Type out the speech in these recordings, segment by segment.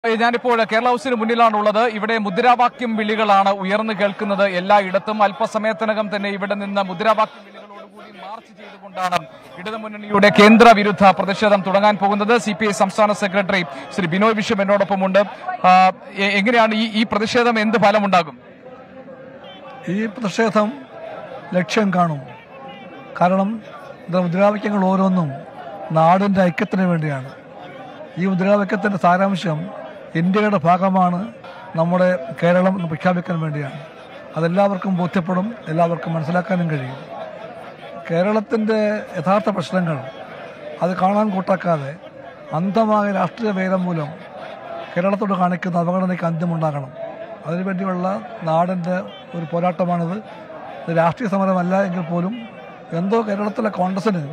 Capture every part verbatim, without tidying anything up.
ഞാനിപ്പോൾ കേരള ഹൗസിന് മുന്നിലാണുള്ളത്. ഇവിടെ മുദ്രാവാക്യം വിളികളാണ് ഉയർന്നു കേൾക്കുന്നത് എല്ലായിടത്തും. അല്പസമയത്തിനകം തന്നെ ഇവിടെ നിന്ന് മുദ്രാവാക്യം വിളികളോടുകൂടി മാർച്ച് ചെയ്തുകൊണ്ടാണ് ഇടതുമുന്നണിയുടെ കേന്ദ്ര വിരുദ്ധ പ്രതിഷേധം തുടങ്ങാൻ പോകുന്നത്. സി പി ഐ സംസ്ഥാന സെക്രട്ടറി ശ്രീ ബിനോയ് വിശ്വം എന്നോടൊപ്പമുണ്ട്. എങ്ങനെയാണ് ഈ ഈ പ്രതിഷേധം എന്ത് ഫലമുണ്ടാകും? ഈ പ്രതിഷേധം ലക്ഷ്യം കാണും. കാരണം മുദ്രാവാക്യങ്ങൾ ഓരോന്നും നാടിൻ്റെ ഐക്യത്തിന് വേണ്ടിയാണ്. ഈ മുദ്രാവാക്യത്തിൻ്റെ സാരാംശം ഇന്ത്യയുടെ ഭാഗമാണ് നമ്മുടെ കേരളം എന്ന് പ്രഖ്യാപിക്കാൻ വേണ്ടിയാണ്. അതെല്ലാവർക്കും ബോധ്യപ്പെടും, എല്ലാവർക്കും മനസ്സിലാക്കാനും കഴിയും. കേരളത്തിൻ്റെ യഥാർത്ഥ പ്രശ്നങ്ങൾ അത് കാണാൻ കൂട്ടാക്കാതെ അന്ധമായ രാഷ്ട്രീയ ഭേദം മൂലം കേരളത്തോട് കാണിക്കുന്ന അവഗണനയ്ക്ക് അന്ത്യമുണ്ടാകണം. അതിനുവേണ്ടിയുള്ള നാടിൻ്റെ ഒരു പോരാട്ടമാണിത്. ഇത് രാഷ്ട്രീയ സമരമല്ല എങ്കിൽ പോലും എന്തോ കേരളത്തിലെ കോൺഗ്രസിന്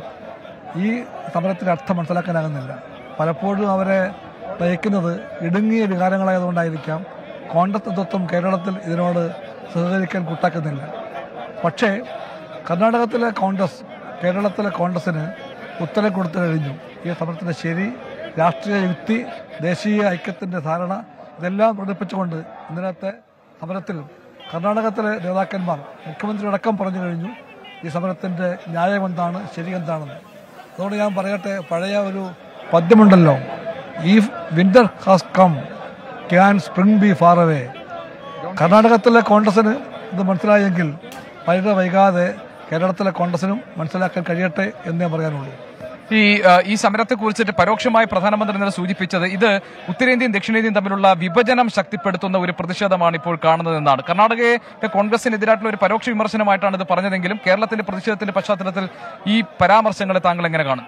ഈ സമരത്തിൻ്റെ അർത്ഥം മനസ്സിലാക്കാനാകുന്നില്ല. പലപ്പോഴും അവരെ നയിക്കുന്നത് ഇടുങ്ങിയ വികാരങ്ങളായതുകൊണ്ടായിരിക്കാം കോൺഗ്രസ് നേതൃത്വം കേരളത്തിൽ ഇതിനോട് സഹകരിക്കാൻ കൂട്ടാക്കുന്നില്ല. പക്ഷേ കർണാടകത്തിലെ കോൺഗ്രസ് കേരളത്തിലെ കോൺഗ്രസിന് ഉത്തരം കൊടുത്തു കഴിഞ്ഞു. ഈ സമരത്തിൻ്റെ ശരി, രാഷ്ട്രീയ യുക്തി, ദേശീയ ഐക്യത്തിൻ്റെ ധാരണ ഇതെല്ലാം പ്രകടിപ്പിച്ചുകൊണ്ട് ഇന്നലത്തെ സമരത്തിൽ കർണാടകത്തിലെ നേതാക്കന്മാർ മുഖ്യമന്ത്രി അടക്കം പറഞ്ഞു കഴിഞ്ഞു ഈ സമരത്തിൻ്റെ ന്യായം എന്താണ്, ശരി എന്താണെന്ന്. അതുകൊണ്ട് ഞാൻ പറയട്ടെ, പഴയ ഒരു പദ്യമുണ്ടല്ലോ, if winter has come can spring be far away. കർണാടകത്തിലെ കോൺഗ്രസിന് ഇത് മനസ്സിലായെങ്കിൽ വളരെ വൈകാതെ കേരളത്തിലെ കോൺഗ്രസിനും മനസ്സിലാക്കാൻ കഴിയട്ടെ എന്നേ പറയാനുള്ളൂ. ഈ ഈ സമരത്തെ കുറിച്ചിട്ട് പരോക്ഷമായി പ്രധാനമന്ത്രി ഇന്നലെ സൂചിപ്പിച്ചത് ഇത് ഉത്തരേന്ത്യയും ദക്ഷിണേന്ത്യയും തമ്മിലുള്ള വിഭജനം ശക്തിപ്പെടുത്തുന്ന ഒരു പ്രതിഷേധമാണ് ഇപ്പോൾ കാണുന്നതെന്നാണ്. കർണാടകയിലെ കോൺഗ്രസിനെതിരായിട്ടുള്ള ഒരു പരോക്ഷ വിമർശനമായിട്ടാണ് ഇത് പറഞ്ഞതെങ്കിലും കേരളത്തിന്റെ പ്രതിഷേധത്തിന്റെ പശ്ചാത്തലത്തിൽ ഈ പരാമർശങ്ങളെ താങ്കൾ എങ്ങനെ കാണും?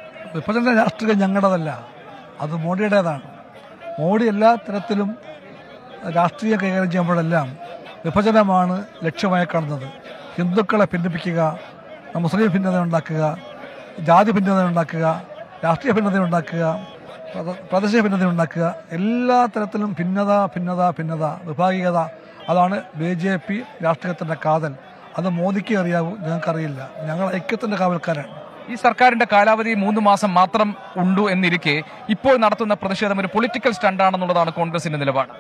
വിഭജന രാഷ്ട്രീയം ഞങ്ങളുടേതല്ല, അത് മോഡിയുടേതാണ്. മോഡി എല്ലാ തരത്തിലും രാഷ്ട്രീയം കൈകാര്യം ചെയ്യുമ്പോഴെല്ലാം വിഭജനമാണ് ലക്ഷ്യമായി കാണുന്നത്. ഹിന്ദുക്കളെ ഭിന്നിപ്പിക്കുക, മുസ്ലിം ഭിന്നത ഉണ്ടാക്കുക, ജാതി ഭിന്നത ഉണ്ടാക്കുക, രാഷ്ട്രീയ ഭിന്നത ഉണ്ടാക്കുക, പ്രാദേശിക ഭിന്നത ഉണ്ടാക്കുക, എല്ലാ തരത്തിലും ഭിന്നത ഭിന്നത ഭിന്നത വിഭാഗീയത. അതാണ് ബി ജെ പി രാഷ്ട്രീയത്തിൻ്റെ കാതൽ. അത് മോദിക്ക് അറിയാവൂ, ഞങ്ങൾക്കറിയില്ല. ഞങ്ങൾ ഐക്യത്തിൻ്റെ കാവൽക്കാരാണ്. ഈ സർക്കാരിന്റെ കാലാവധി മൂന്ന് മാസം മാത്രം ഉണ്ടു എന്നിരിക്കെ ഇപ്പോൾ നടത്തുന്ന പ്രതിഷേധം ഒരു പൊളിറ്റിക്കൽ സ്റ്റണ്ടാണെന്നുള്ളതാണ് കോൺഗ്രസിന്റെ നിലപാട്.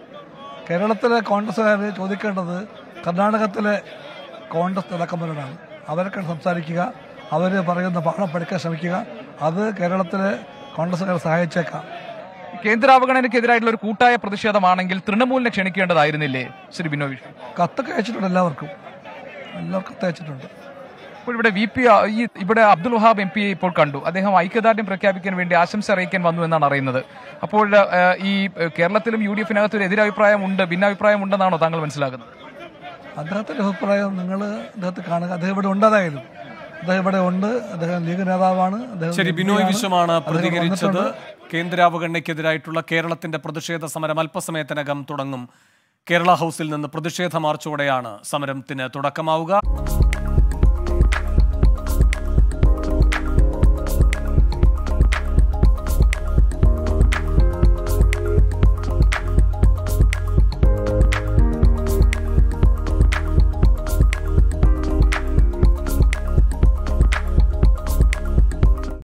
കേരളത്തിലെ കോൺഗ്രസ്സുകാർ ചോദിക്കേണ്ടത് കർണാടകത്തിലെ കോൺഗ്രസ് നേതാക്കന്മാരോടാണ്. അവരൊക്കെ സംസാരിക്കുക, അവർ പറയുന്ന പാഠം പഠിക്കാൻ ശ്രമിക്കുക. അത് കേരളത്തിലെ കോൺഗ്രസ്സുകാർ സഹായിച്ചേക്കാം. കേന്ദ്ര അവഗണനയ്ക്കെതിരായിട്ടുള്ള ഒരു കൂട്ടായ പ്രതിഷേധമാണെങ്കിൽ തൃണമൂലിനെ ക്ഷണിക്കേണ്ടതായിരുന്നില്ലേ ശ്രീ ബിനോയ് വിശ്വം? കത്തൊക്കെ അയച്ചിട്ടുണ്ട്, എല്ലാവർക്കും എല്ലാവർക്കും കത്ത് അയച്ചിട്ടുണ്ട്. ഇപ്പോൾ ഇവിടെ വി പി ഈ ഇവിടെ അബ്ദുൽ വഹാബ് എം പി ഇപ്പോൾ കണ്ടു. അദ്ദേഹം ഐക്യദാർഢ്യം പ്രഖ്യാപിക്കാൻ വേണ്ടി ആശംസ അറിയിക്കാൻ വന്നു എന്നാണ് അറിയുന്നത്. അപ്പോൾ ഈ കേരളത്തിലും യു ഡി എഫിനകത്ത് ഒരു എതിരഭിപ്രായം ഉണ്ട്, ഭിന്നാഭിപ്രായം ഉണ്ടെന്നാണോ താങ്കൾ മനസ്സിലാക്കുന്നത്? അദ്ദേഹത്തിന്റെ അഭിപ്രായം നിങ്ങൾ അദ്ദേഹത്തെ കാണുക. അദ്ദേഹം ഇവിടെ ഉണ്ടാതായാലും അദ്ദേഹം ഇവിടെ ഉണ്ട്. അദ്ദേഹം ലീഗ് നേതാവാണ്. ശരി, ബിനോയ് വിശ്വമാണ് പ്രതികരിച്ചത്. കേന്ദ്ര അവഗണനയ്ക്കെതിരായിട്ടുള്ള കേരളത്തിന്റെ പ്രതിഷേധ സമരം അല്പസമയത്തിനകം തുടങ്ങും. കേരള ഹൗസിൽ നിന്ന് പ്രതിഷേധ മാർച്ചോടെയാണ് സമരത്തിന് തുടക്കമാവുക.